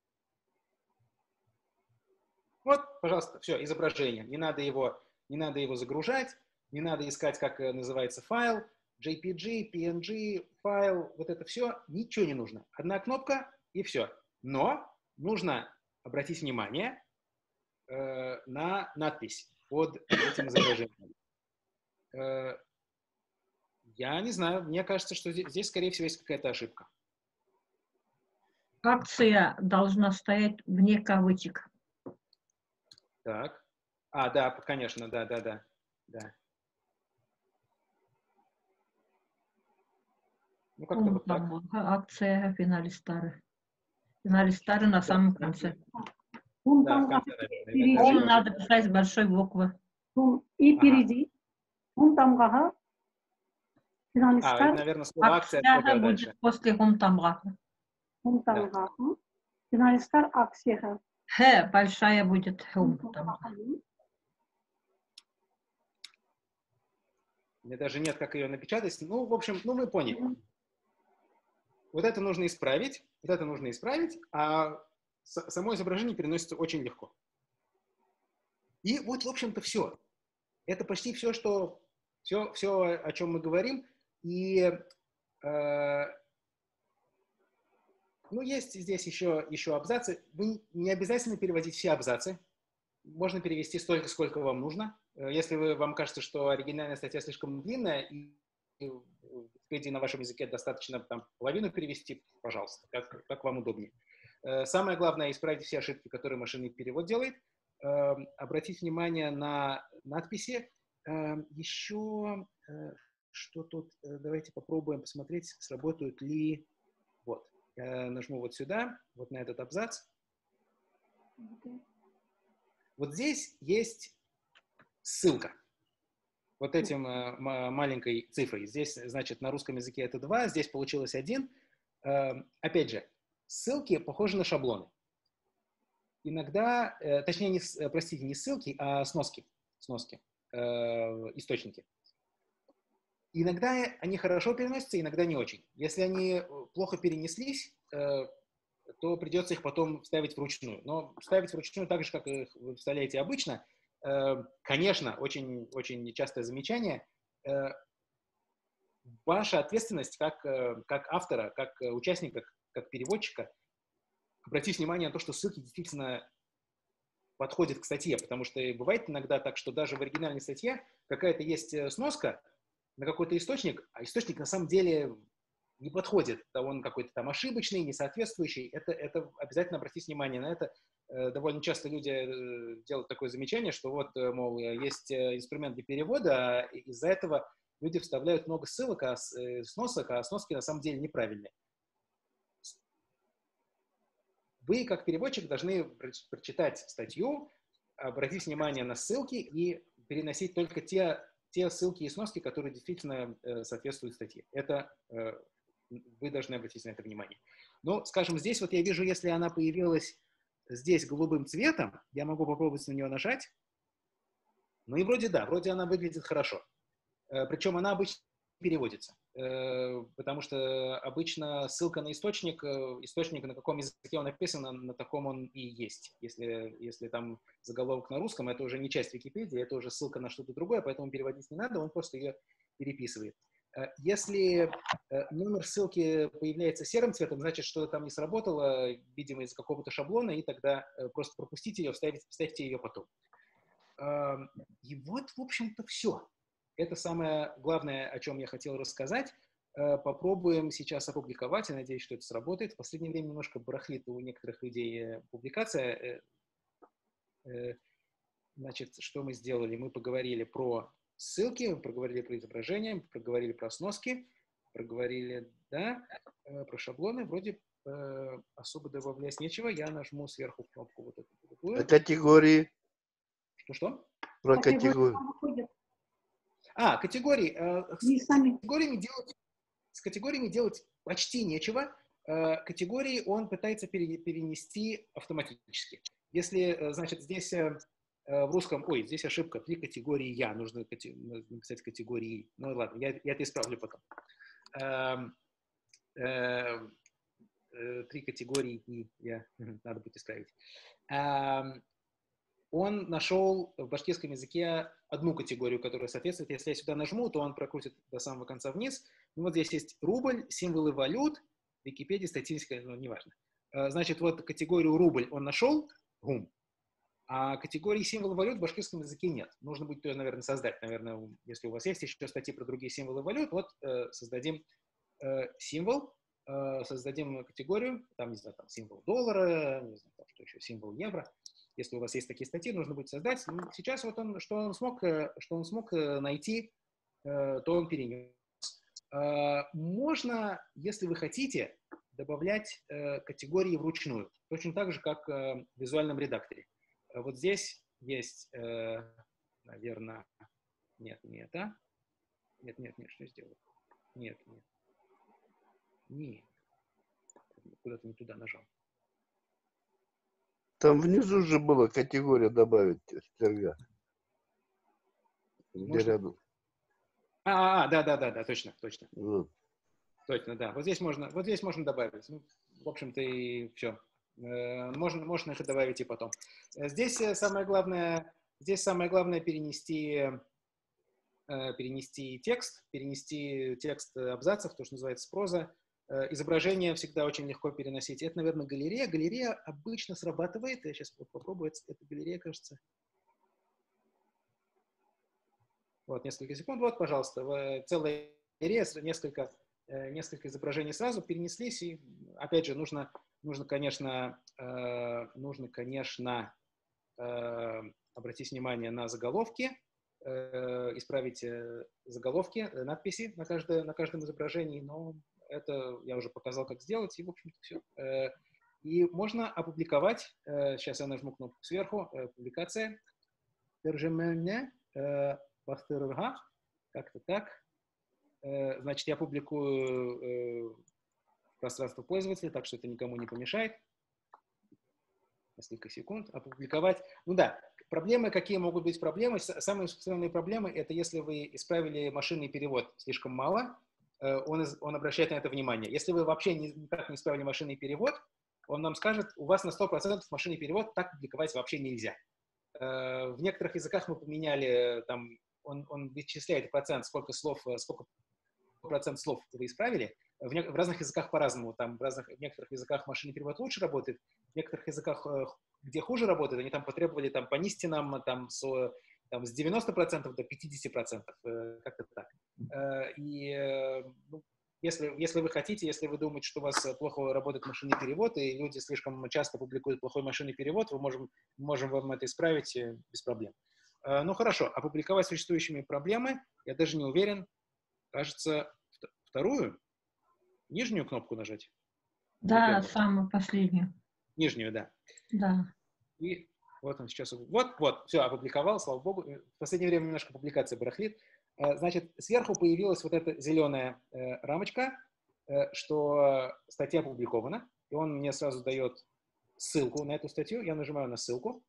Вот, пожалуйста, все, изображение. Не надо его, не надо его загружать, не надо искать, как э, называется файл, джей пи джи, пи эн джи, файл, вот это все, ничего не нужно. Одна кнопка и все. Но нужно обратить внимание э, на надпись под этим изображением. Э, я не знаю, мне кажется, что здесь, здесь, скорее всего, есть какая-то ошибка. Акция должна стоять вне кавычек. Так. А, да, конечно, да, да, да. да. Ну, как-то вот так. Акция финалистары. Финалистары на самом конце. Хум Да, в тамга конце, наверное. впереди. Ом надо писать с большой буквы. Хум и Ага. впереди. Хум тамгаха. А, Финалистар. это, наверное, слово акция только Акция дальше. будет после гумтамга. Хум тамгаха. Финалистар аксияха. Х большая будет Хум гумтамга. тамгаха. У меня даже нет, как ее напечатать. Ну, в общем, ну, вы поняли. Вот это нужно исправить, вот это нужно исправить, а с- само изображение переносится очень легко. И вот, в общем-то, все. Это почти все, что, все, все, о чем мы говорим. И, э, ну, есть здесь еще, еще абзацы. Вы не обязательно переводить все абзацы. Можно перевести столько, сколько вам нужно. Э, Если вы, вам кажется, что оригинальная статья слишком длинная, и и в Википедии на вашем языке достаточно там половину перевести, пожалуйста, как, как вам удобнее. Э, Самое главное — исправить все ошибки, которые машинный перевод делает. Э, Обратить внимание на надписи. Э, Еще э, что тут? Э, Давайте попробуем посмотреть, сработают ли... Вот. Я нажму вот сюда, вот на этот абзац. Вот здесь есть ссылка. Вот этим э, ма- маленькой цифрой. Здесь, значит, на русском языке это два, здесь получилось один. Э, опять же, ссылки похожи на шаблоны. Иногда, э, точнее, не, с- э, простите, не ссылки, а сноски, сноски, э, источники. Иногда они хорошо переносятся, иногда не очень. Если они плохо перенеслись, э, то придется их потом вставить вручную. Но вставить вручную так же, как их вы вставляете обычно. Э, Конечно, очень, очень частое замечание. Э, Ваша ответственность как, э, как автора, как э, участника, как переводчика, обратить внимание на то, что ссылки действительно подходят к статье, потому что бывает иногда так, что даже в оригинальной статье какая-то есть э, сноска на какой-то источник, а источник на самом деле не подходит. Да, он какой-то там ошибочный, несоответствующий. Это, это обязательно обратить внимание на это. Э, Довольно часто люди э, делают такое замечание, что вот, э, мол, есть э, инструмент для перевода, а из-за этого люди вставляют много ссылок, а с- э, сносок, а сноски на самом деле неправильные. Вы, как переводчик, должны проч- прочитать статью, обратить внимание на ссылки и переносить только те, те ссылки и сноски, которые действительно э, соответствуют статье. Это э, вы должны обратить на это внимание. Но, скажем, здесь вот я вижу, если она появилась здесь голубым цветом, я могу попробовать на нее нажать. Ну и вроде да, вроде она выглядит хорошо. Э, Причем она обычно не переводится, э, потому что обычно ссылка на источник, э, источник, на каком языке он написан, на, на таком он и есть. Если, если там заголовок на русском, это уже не часть Википедии, это уже ссылка на что-то другое, поэтому переводить не надо, он просто ее переписывает. Э, Если э, номер ссылки появляется серым цветом, значит, что-то там не сработало, видимо, из какого-то шаблона, и тогда э, просто пропустите ее, вставите, вставьте ее потом. Э, И вот, в общем-то, все. Это самое главное, о чем я хотел рассказать. Э, Попробуем сейчас опубликовать. Я надеюсь, что это сработает. В последнее время немножко барахлит у некоторых людей э, публикация. Э, э, Значит, что мы сделали? Мы поговорили про ссылки, проговорили про изображения, проговорили про сноски, проговорили, да, э, про шаблоны. Вроде э, особо добавлять нечего. Я нажму сверху кнопку вот эту. А категории? Что-что? Про Категории категорию. там выходят А, категории. э, не С сами. категориями делать, с категориями делать почти нечего. Э, Категории он пытается пере- перенести автоматически. Если, э, значит, здесь э, э, в русском, ой, здесь ошибка, три категории я, нужно кате- написать категории. Ну ладно, я, я это исправлю потом. Эм, эм, э, Три категории и я, мгм, надо будет исправить. Эм, Он нашел в башкирском языке одну категорию, которая соответствует. Если я сюда нажму, то он прокрутит до самого конца вниз. Ну, вот здесь есть рубль, символы валют, Википедия, статистика, ну, неважно. Э, Значит, вот категорию рубль он нашел, гум, а категории символов валют в башкирском языке нет. Нужно будет ее, наверное, создать. Наверное, если у вас есть еще статьи про другие символы валют, вот э, создадим э, символ, э, создадим категорию, там, не знаю, там символ доллара, не знаю, там, что еще, символ евро. Если у вас есть такие статьи, нужно будет создать. Ну, сейчас вот он, что он смог, э, что он смог э, найти, э, то он перенес. Э, Можно, если вы хотите, добавлять э, категории вручную, точно так же, как э, в визуальном редакторе. Э, Вот здесь есть, э, наверное, нет, не это. Нет, нет, нет, что я сделал? Нет, нет. Нет. Куда-то не туда нажал. Там внизу же была категория добавить стерга. Где Можно- рядом. А, а, да, да, да, да, точно, точно. Вот. Точно, да. Вот здесь можно, вот здесь можно добавить. Ну, в общем-то, и все. Можно, можно их добавить и потом. Э, Здесь э, самое главное, здесь самое главное перенести, э, перенести текст, перенести текст э, абзацев, то, что называется проза. Э, Изображение всегда очень легко переносить. Это, наверное, галерея. Галерея обычно срабатывает. Я сейчас попробую. Это галерея, кажется. Вот, несколько секунд. Вот, пожалуйста, в- целая галерея, с- несколько, э, несколько изображений сразу перенеслись. И, опять же, нужно, нужно конечно, э, нужно, конечно, э, обратить внимание на заголовки, э, исправить э, заголовки, э, надписи на, каждое, на каждом изображении, но это я уже показал, как сделать, и, в общем-то, все. Э, и можно опубликовать, э, сейчас я нажму кнопку сверху, э, публикация, Тержемене, э, Пастерга, как-то так. Э, Значит, я публикую э, в пространство пользователя, так что это никому не помешает. Несколько секунд. Опубликовать. Ну да, проблемы, какие могут быть проблемы? С- Самые распространенные проблемы, это если вы исправили машинный перевод слишком мало, э, он, из- он обращает на это внимание. Если вы вообще ни- никак не исправили машинный перевод, он нам скажет, у вас на сто процентов машинный перевод так публиковать вообще нельзя. Э, В некоторых языках мы поменяли, там, он, он вычисляет процент, сколько слов, э, сколько процент слов вы исправили. В, не- в разных языках по-разному. Там в, разных, в некоторых языках машинный перевод лучше работает, в некоторых языках, э, где хуже работает, они там потребовали там, понизьте нам там, с, там, с девяноста процентов до пятидесяти процентов. Э, как-то так. Э, и э, ну, если, если вы хотите, если вы думаете, что у вас плохо работает машинный перевод, и люди слишком часто публикуют плохой машинный перевод, мы можем, можем вам это исправить э, без проблем. Э, ну хорошо, опубликовать существующими проблемы, я даже не уверен, кажется, вт- вторую, нижнюю кнопку нажать. Или Да, первую? самую последнюю. Нижнюю, да. Да. И вот он сейчас, вот, вот, все, опубликовал, слава богу. В последнее время немножко публикация барахлит. Э, Значит, сверху появилась вот эта зеленая э, рамочка, э, что статья опубликована, и он мне сразу дает ссылку на эту статью. Я нажимаю на ссылку.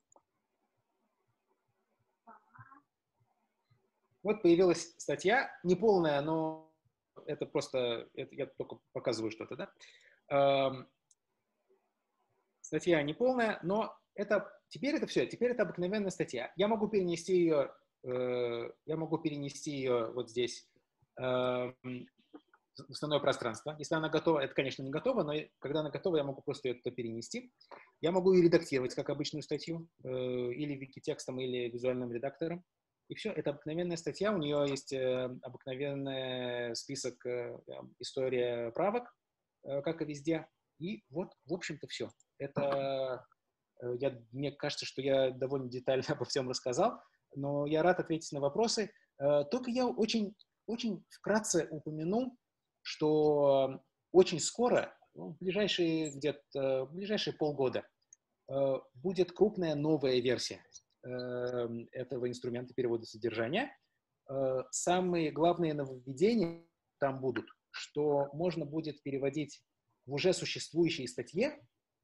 Вот появилась статья, неполная, но это просто, это я только показываю что-то, да. Эм, Статья неполная, но это, теперь это все, теперь это обыкновенная статья. Я могу перенести ее, э, я могу перенести ее вот здесь э, в основное пространство. Если она готова, это, конечно, не готова, но когда она готова, я могу просто это перенести. Я могу ее редактировать как обычную статью, э, или викитекстом, или визуальным редактором. И все, это обыкновенная статья, у нее есть э, обыкновенный список, э, история правок, э, как и везде. И вот, в общем-то, все. Это, э, я, мне кажется, что я довольно детально обо всем рассказал, но я рад ответить на вопросы. Э, только я очень, очень вкратце упомяну, что очень скоро, ну, в ближайшие где-то, в ближайшие полгода, э, будет крупная новая версия. этого инструмента перевода содержания. Самые главные нововведения там будут, что можно будет переводить в уже существующей статье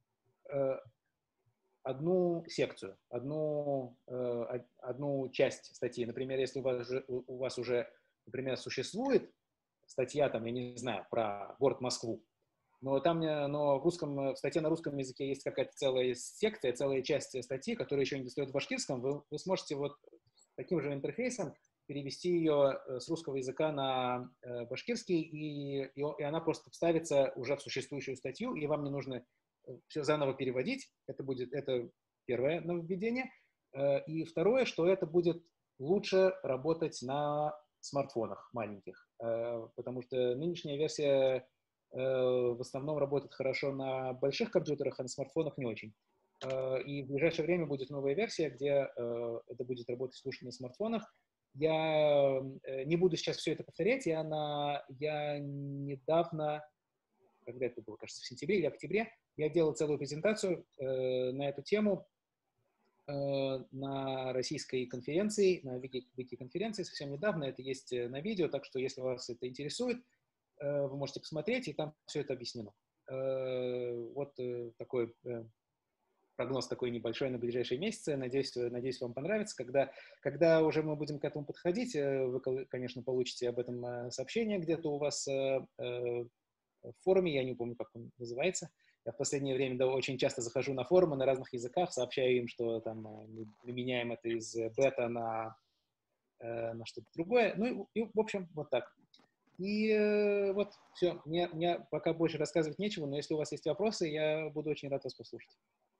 одну секцию, одну, одну часть статьи. Например, если у вас, же, у вас уже, например, существует статья, там, я не знаю, про город Москву, но там но в, русском, в статье на русском языке есть какая-то целая секция, целая часть статьи, которая еще не достает в башкирском, вы, вы сможете вот таким же интерфейсом перевести ее с русского языка на э, башкирский, и, и, и она просто вставится уже в существующую статью, и вам не нужно все заново переводить. Это будет, это первое нововведение. Э, и второе, что это будет лучше работать на смартфонах маленьких, э, потому что нынешняя версия э, в основном работает хорошо на больших компьютерах, а на смартфонах не очень. Э, и в ближайшее время будет новая версия, где э, это будет работать лучше на смартфонах. Я не буду сейчас все это повторять. Я, на, я недавно, когда это было, кажется, в сентябре или октябре, я делал целую презентацию э, на эту тему э, на российской конференции, на Вики-конференции совсем недавно. Это есть на видео, так что если вас это интересует, э, вы можете посмотреть, и там все это объяснено. Э, вот э, такой... Э, прогноз такой небольшой на ближайшие месяцы. Надеюсь, надеюсь, вам понравится. Когда, когда уже мы будем к этому подходить, вы, конечно, получите об этом сообщение где-то у вас в форуме. Я не помню, как он называется. Я в последнее время да, очень часто захожу на форумы на разных языках, сообщаю им, что там мы меняем это из бета на, на что-то другое. Ну и, и, в общем, вот так. И вот все. Мне, мне пока больше рассказывать нечего, но если у вас есть вопросы, я буду очень рад вас послушать.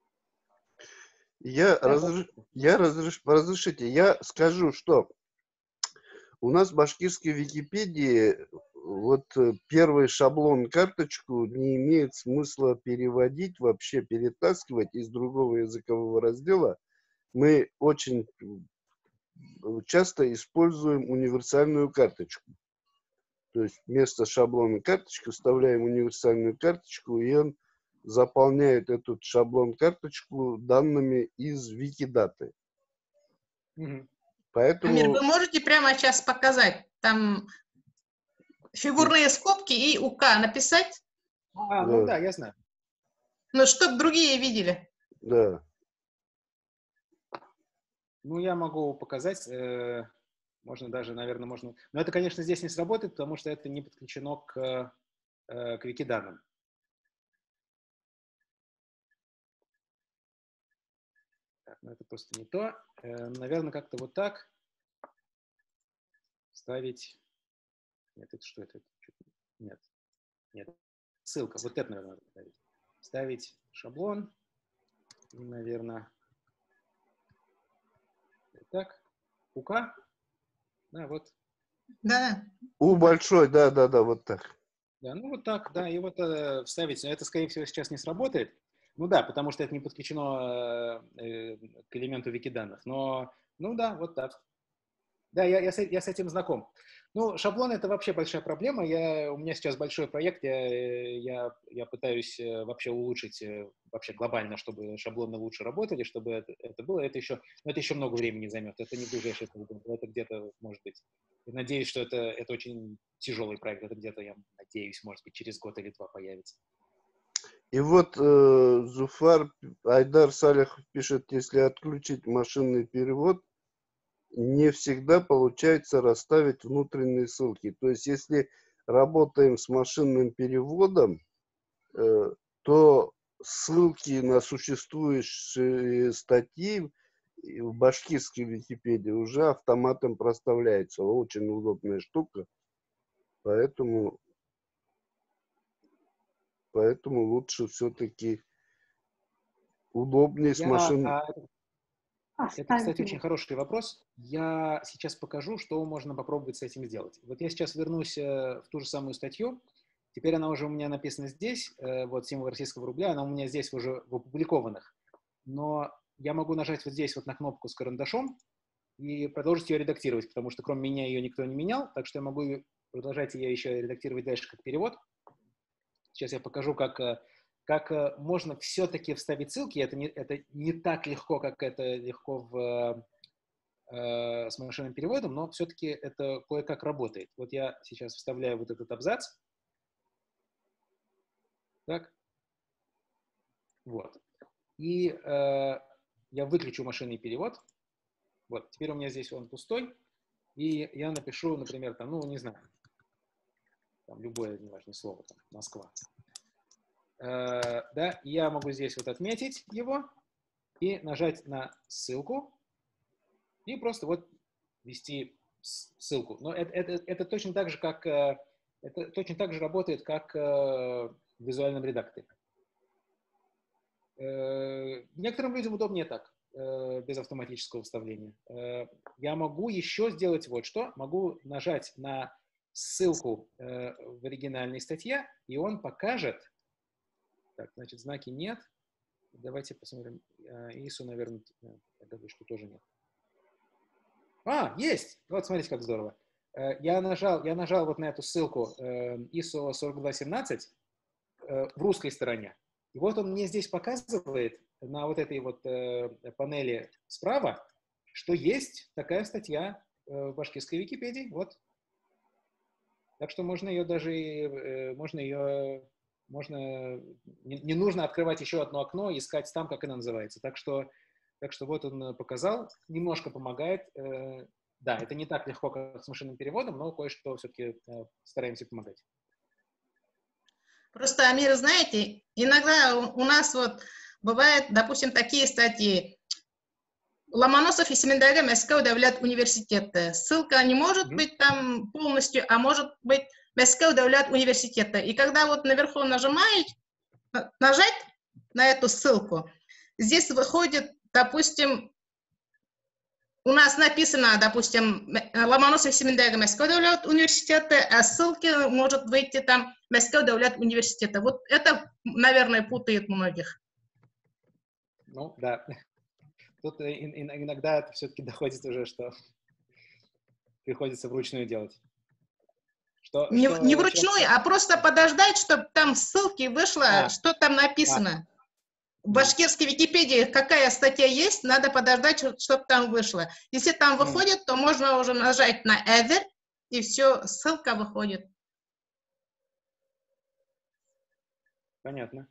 Я, Да, разреш... я разреш... разрешите, я скажу, что у нас в башкирской Википедии вот первый шаблон карточку не имеет смысла переводить, вообще перетаскивать из другого языкового раздела. Мы очень часто используем универсальную карточку. То есть вместо шаблона карточки вставляем универсальную карточку, и он заполняет этот шаблон-карточку данными из Викидаты. Угу. Поэтому... Амир, вы можете прямо сейчас показать? Там фигурные скобки и УК написать? А, ну да, я знаю. Ну, чтобы другие видели. Да. Ну, я могу показать. Э, можно даже, наверное, можно... Но это, конечно, здесь не сработает, потому что это не подключено к, э, к Викиданным. Так, ну это просто не то. Э, наверное, как-то вот так ставить... Нет, это что это? Нет. Нет. Ссылка. Вот это, наверное, надо ставить. Ставить шаблон. И, наверное... Так. УК. Да, вот. Да. У большой, да, да, да, вот так. Да, ну вот так, да, и вот э, вставить. Это, скорее всего, сейчас не сработает. Ну да, потому что это не подключено э, к элементу викиданных. Но, ну да, вот так. Да, я, я, с, я с этим знаком. Ну, шаблон — это вообще большая проблема. Я, у меня сейчас большой проект, я, я, я пытаюсь вообще улучшить вообще глобально, чтобы шаблоны лучше работали, чтобы это, это было. Это еще, но это еще много времени займет. Это не ближайшее, это где-то, может быть. Я надеюсь, что это, это очень тяжелый проект. Это где-то, я надеюсь, может быть, через год или два появится. И вот э, Зуфар Айдар Салихов пишет, если отключить машинный перевод, не всегда получается расставить внутренние ссылки. То есть, если работаем с машинным переводом, э, то ссылки на существующие статьи в башкирской Википедии уже автоматом проставляются. Очень удобная штука. Поэтому, поэтому лучше все-таки удобнее с Я, машин. а, Это, кстати, очень хороший вопрос. Я сейчас покажу, что можно попробовать с этим сделать. Вот я сейчас вернусь в ту же самую статью. Теперь она уже у меня написана здесь, вот символ российского рубля, она у меня здесь уже в опубликованных. Но я могу нажать вот здесь вот на кнопку с карандашом и продолжить ее редактировать, потому что кроме меня ее никто не менял, так что я могу продолжать ее еще редактировать дальше как перевод. Сейчас я покажу, как, как э, можно все-таки вставить ссылки. Это не, это не так легко, как это легко в, э, с машинным переводом, но все-таки это кое-как работает. Вот я сейчас вставляю вот этот абзац. Так. Вот. И э, я выключу машинный перевод. Вот. Теперь у меня здесь он пустой. И я напишу, например, там, ну, не знаю, там любое, неважно, слово, там, Москва. Э, да, я могу здесь вот отметить его и нажать на ссылку и просто вот ввести ссылку. Но это, это, это точно так же, как э, это точно так же работает, как э, в визуальном редакторе. Э, некоторым людям удобнее так, э, без автоматического вставления. Э, я могу еще сделать вот что. Могу нажать на ссылку э, в оригинальной статье, и он покажет. Так, значит, знаки нет. Давайте посмотрим. ай эс о, наверное, я думаю, что тоже нет. А, есть! Вот, смотрите, как здорово. Э, я нажал, я нажал вот на эту ссылку э, ай эс о сорок два семнадцать э, в русской стороне. И вот он мне здесь показывает на вот этой вот э, панели справа, что есть такая статья э, в башкирской Википедии. Вот. Так что можно ее даже, э, можно ее, можно, не, не нужно открывать еще одно окно и искать там, как она называется. Так что, так что вот он показал, немножко помогает. Э, да, это не так легко, как с машинным переводом, но кое-что все-таки э, стараемся помогать. Просто, Амир, знаете, иногда у нас вот бывают, допустим, такие статьи. Ломоносов и Семендага, Москва, Давлят университета. Ссылка не может mm-hmm. быть там полностью, а может быть Москва, Давлят университета. И когда вот наверху нажимаешь, нажать на эту ссылку, здесь выходит, допустим, у нас написано, допустим, Ломоносов и Семендага, Москва, Давлят университета, а ссылки может выйти там Москва, Давлят университета. Вот это, наверное, путает многих. Ну, да. Тут иногда это все-таки доходит уже, что приходится вручную делать. Что, не, что, не вручную, что... а просто подождать, чтобы там ссылки вышло, а. что там написано. А. В башкирской Википедии какая статья есть, надо подождать, чтобы там вышло. Если там выходит, mm. то можно уже нажать на Ether, и все, ссылка выходит. Понятно.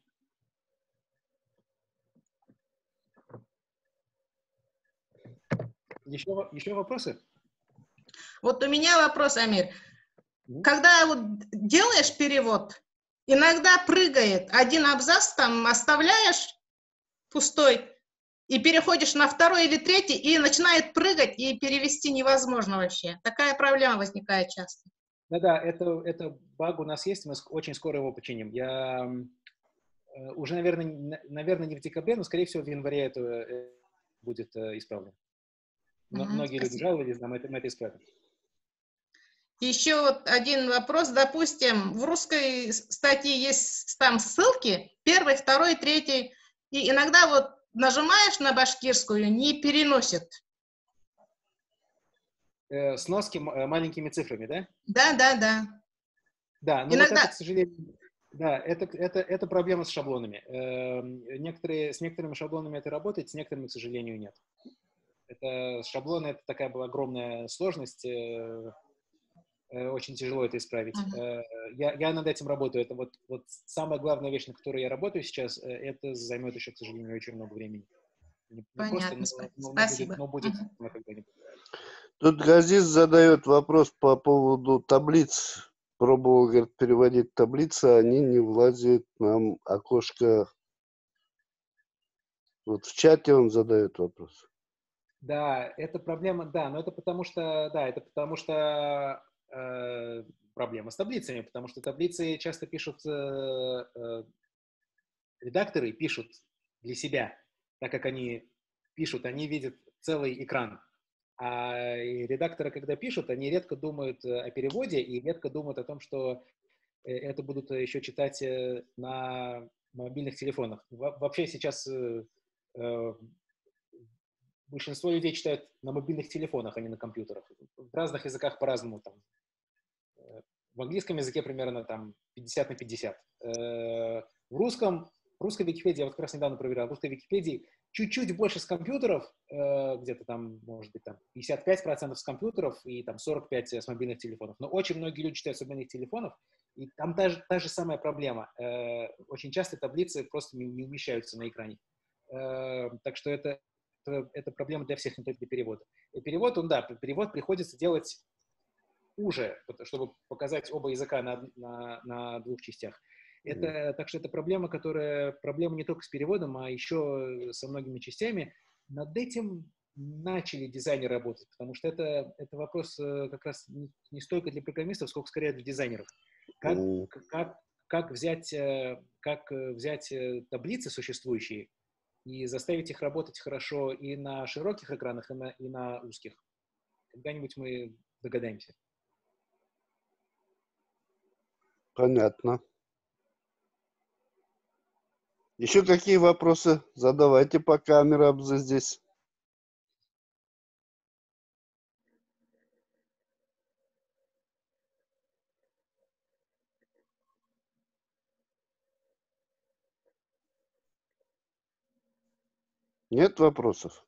Еще, еще вопросы? Вот у меня вопрос, Амир. Когда вот делаешь перевод, иногда прыгает один абзац, там оставляешь пустой, и переходишь на второй или третий, и начинает прыгать, и перевести невозможно вообще. Такая проблема возникает часто. Да-да, это, это баг у нас есть, мы очень скоро его починим. Я э, уже, наверное, наверное, не в декабре, но, скорее всего, в январе это э, будет э, исправлено. Но, угу, многие спасибо. Люди жаловались, нам это, мы это исправим. Еще вот один вопрос. Допустим, в русской статье есть там ссылки, первый, второй, третий, и иногда вот нажимаешь на башкирскую, не переносит. Э, сноски маленькими цифрами, да? Да, да, да. Да, но иногда... вот это, к сожалению, да, это, это, это проблема с шаблонами. Э, некоторые, с некоторыми шаблонами это работает, с некоторыми, к сожалению, нет. Это шаблоны, это такая была огромная сложность, э, э, очень тяжело это исправить. Uh-huh. э, я, я над этим работаю. Это вот, вот самая главная вещь, на которой я работаю сейчас, э, это займет еще, к сожалению, очень много времени. Не, Понятно, не просто, но, спасибо. Но будет, но будет uh-huh. когда-нибудь. Тут Газиз задает вопрос по поводу таблиц. Пробовал, говорит, переводить таблицы, они не влазят нам окошко. Вот в чате он задает вопрос. Да, это проблема, да, но это потому что, да, это потому что э, проблема с таблицами, потому что таблицы часто пишут, э, э, редакторы пишут для себя, так как они пишут, они видят целый экран. А редакторы, когда пишут, они редко думают о переводе и редко думают о том, что это будут еще читать на мобильных телефонах. Вообще сейчас э, большинство людей читают на мобильных телефонах, а не на компьютерах. В разных языках по-разному. Там. В английском языке примерно там, пятьдесят на пятьдесят. В русском русской Википедии, я вот как раз недавно проверял, в русской Википедии чуть-чуть больше с компьютеров, э, где-то там, может быть, там пятьдесят пять процентов с компьютеров и там сорок пять процентов с мобильных телефонов. Но очень многие люди читают с мобильных телефонов, и там та же, та же самая проблема. Э, очень часто таблицы просто не, не умещаются на экране. Э, так что это, это, это проблема для всех, не только для перевода. И перевод, он, да, перевод приходится делать уже, чтобы показать оба языка на, на, на двух частях. Это, так что это проблема, которая, проблема не только с переводом, а еще со многими частями. Над этим начали дизайнеры работать, потому что это, это вопрос как раз не, не столько для программистов, сколько скорее для дизайнеров. Как, как, как, взять, как взять таблицы существующие и заставить их работать хорошо и на широких экранах, и на, и на узких. Когда-нибудь мы догадаемся. Понятно. Еще какие вопросы? Задавайте, пока Амирабза здесь. Нет вопросов?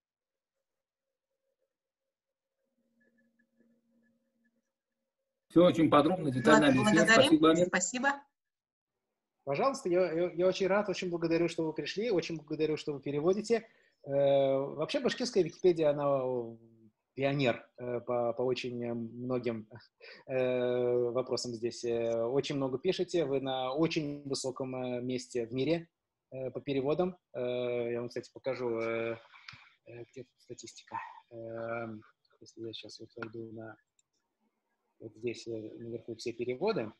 Все очень подробно, детально объяснил. Спасибо, Амир. Спасибо. Пожалуйста, я, я, я очень рад, очень благодарю, что вы пришли, очень благодарю, что вы переводите. Э, вообще, башкирская Википедия, она пионер э, по, по очень многим э, вопросам здесь. Э, очень много пишете, вы на очень высоком э, месте в мире э, по переводам. Э, я вам, кстати, покажу, э, э, где статистика. Э, если я сейчас вот войду на... Вот здесь э, наверху все переводы.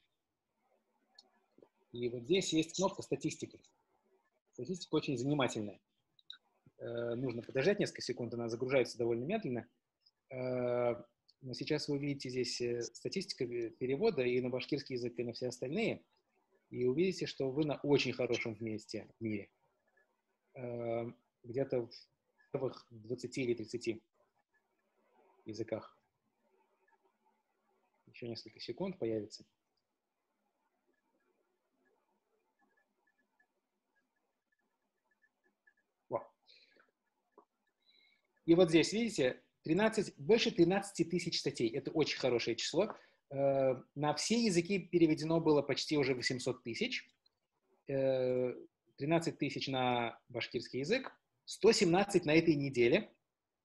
И вот здесь есть кнопка «Статистика». Статистика очень занимательная. Э, нужно подождать несколько секунд, она загружается довольно медленно. Э, но сейчас вы увидите здесь статистика перевода и на башкирский язык, и на все остальные. И увидите, что вы на очень хорошем месте в мире. Э, где-то в первых двадцати или тридцати языках. Еще несколько секунд появится. И вот здесь, видите, тринадцать, больше тринадцати тысяч статей. Это очень хорошее число. На все языки переведено было почти уже восемьсот тысяч. тринадцать тысяч на башкирский язык, сто семнадцать на этой неделе.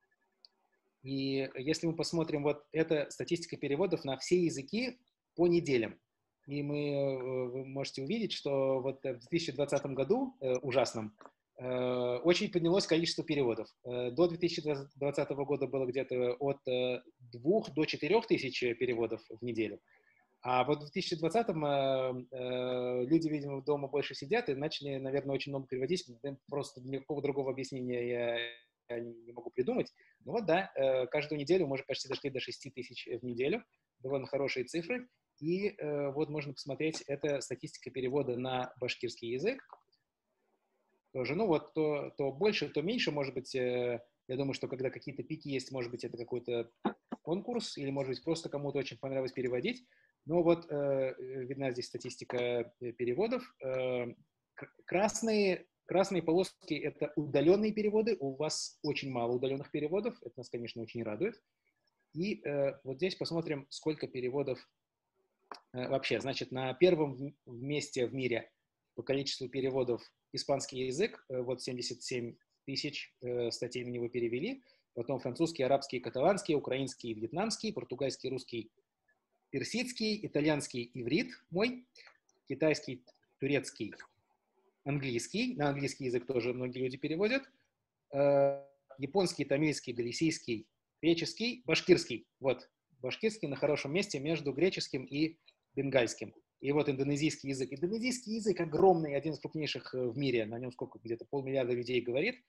И если мы посмотрим, вот это статистика переводов на все языки по неделям. И мы, вы можете увидеть, что вот в две тысячи двадцатом году, ужасном, очень поднялось количество переводов. До две тысячи двадцатого года было где-то от двух до четырёх тысяч переводов в неделю. А вот в две тысячи двадцатом люди, видимо, дома больше сидят и начали, наверное, очень много переводить. Просто никакого другого объяснения я, я не могу придумать. Ну вот да, каждую неделю мы уже почти дошли до шести тысяч в неделю. Довольно хорошие цифры. И вот можно посмотреть, это статистика перевода на башкирский язык. Тоже, ну вот, то, то больше, то меньше, может быть, э, я думаю, что когда какие-то пики есть, может быть, это какой-то конкурс, или, может быть, просто кому-то очень понравилось переводить. Но вот э, видна здесь статистика переводов. Э, красные, красные полоски — это удаленные переводы. У вас очень мало удаленных переводов. Это нас, конечно, очень радует. И э, вот здесь посмотрим, сколько переводов э, вообще. Значит, на первом месте в мире по количеству переводов испанский язык, вот семьдесят семь тысяч э, статей на него перевели, потом французский, арабский, каталанский, украинский, вьетнамский, португальский, русский, персидский, итальянский, иврит мой, китайский, турецкий, английский, на английский язык тоже многие люди переводят, э, японский, тамильский, галисийский, греческий, башкирский, вот, башкирский на хорошем месте между греческим и бенгальским. И вот индонезийский язык. Индонезийский язык огромный, один из крупнейших в мире. На нем сколько? Где-то полмиллиарда людей говорит.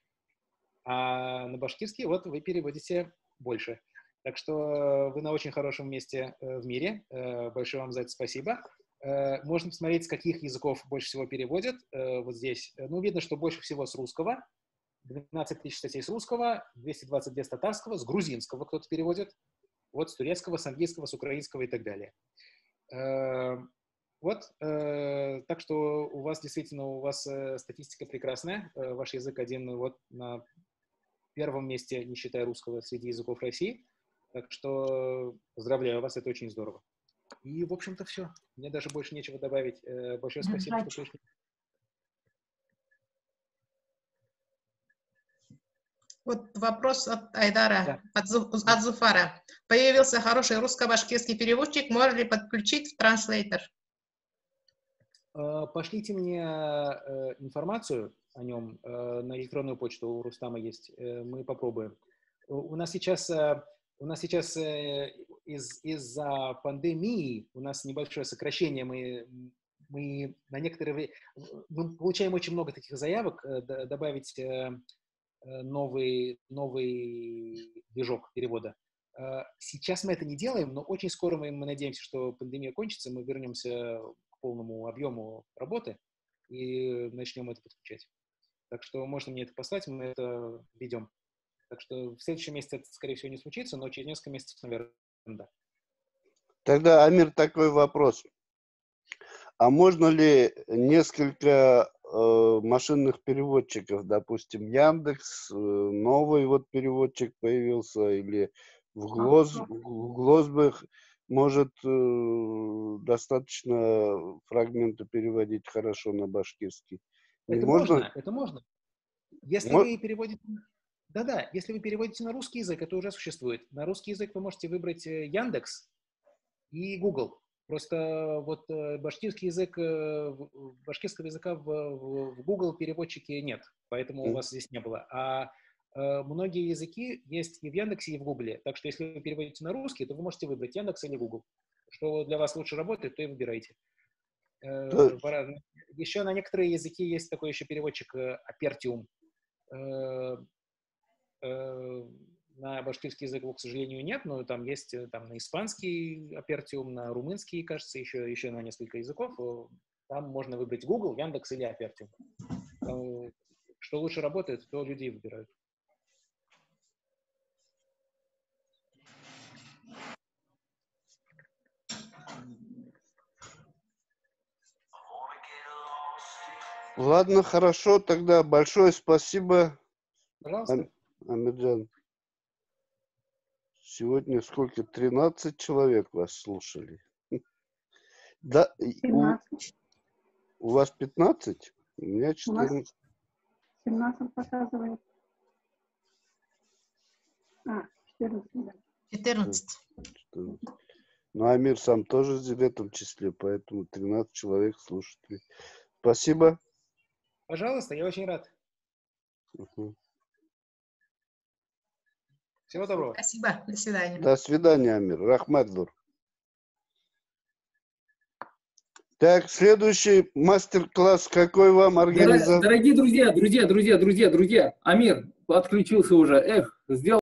А на башкирский вот вы переводите больше. Так что вы на очень хорошем месте в мире. Большое вам за это спасибо. Можно посмотреть, с каких языков больше всего переводят. Вот здесь. Ну, видно, что больше всего с русского. двенадцать тысяч статей с русского, двести двадцать две с татарского, с грузинского кто-то переводит. Вот с турецкого, с английского, с украинского и так далее. Вот, э, так что у вас действительно, у вас э, статистика прекрасная, э, ваш язык один вот на первом месте, не считая русского, среди языков России, так что поздравляю вас, это очень здорово. И, в общем-то, все. Мне даже больше нечего добавить. Э, большое спасибо, что пришли. Вот вопрос от Айдара, Да. от, Зу, от Зуфара. Появился хороший русско-башкирский переводчик, можно ли подключить в транслейтер? Пошлите мне э, информацию о нем э, на электронную почту, у Рустама есть, э, мы попробуем. У нас сейчас, э, у нас сейчас э, из, из-за пандемии у нас небольшое сокращение, мы, мы на некоторые мы получаем очень много таких заявок э, добавить э, новый, новый движок перевода. Э, сейчас мы это не делаем, но очень скоро мы, мы надеемся, что пандемия кончится, мы вернемся полному объему работы и начнем это подключать. Так что можно мне это послать, мы это ведем. Так что в следующем месяце это, скорее всего, не случится, но через несколько месяцев, наверное, да. Тогда, Амир, такой вопрос. А можно ли несколько э, машинных переводчиков, допустим, Яндекс, э, новый вот переводчик появился, или в, Глоз, в Глозбах, может э, достаточно фрагменты переводить хорошо на башкирский? Это можно? можно, это можно. Если Мо... вы переводите... Да-да, если вы переводите на русский язык, это уже существует. На русский язык вы можете выбрать Яндекс и Google. Просто вот башкирский язык, башкирского языка в, в Google переводчике нет, поэтому у вас здесь не было. А э, многие языки есть и в Яндексе, и в Гугле. Так что если вы переводите на русский, то вы можете выбрать Яндекс или Google. Что для вас лучше работает, то и выбирайте. Э, еще на некоторые языки есть такой еще переводчик Apertium. Э, э, На башкирский язык его, к сожалению, нет, но там есть там, на испанский Apertium, на румынский, кажется, еще, еще на несколько языков. Там можно выбрать Google, Яндекс или Apertium. Там, что лучше работает, то людей выбирают. Ладно, хорошо, тогда большое спасибо. Пожалуйста. Амирджан. Сегодня сколько? тринадцать человек вас слушали. Да, у, у вас пятнадцать? У меня четырнадцать. семнадцать показывает. А, четырнадцать. четырнадцать. четырнадцать. Ну, Амир сам тоже в этом числе, поэтому тринадцать человек слушателей. Спасибо. Пожалуйста, я очень рад. Угу. Всего доброго. Спасибо. До свидания. До свидания, Амир. Рахматдур. Так, следующий мастер-класс какой вам организовать? Дорогие друзья, друзья, друзья, друзья, друзья, Амир отключился уже. Эх, сделал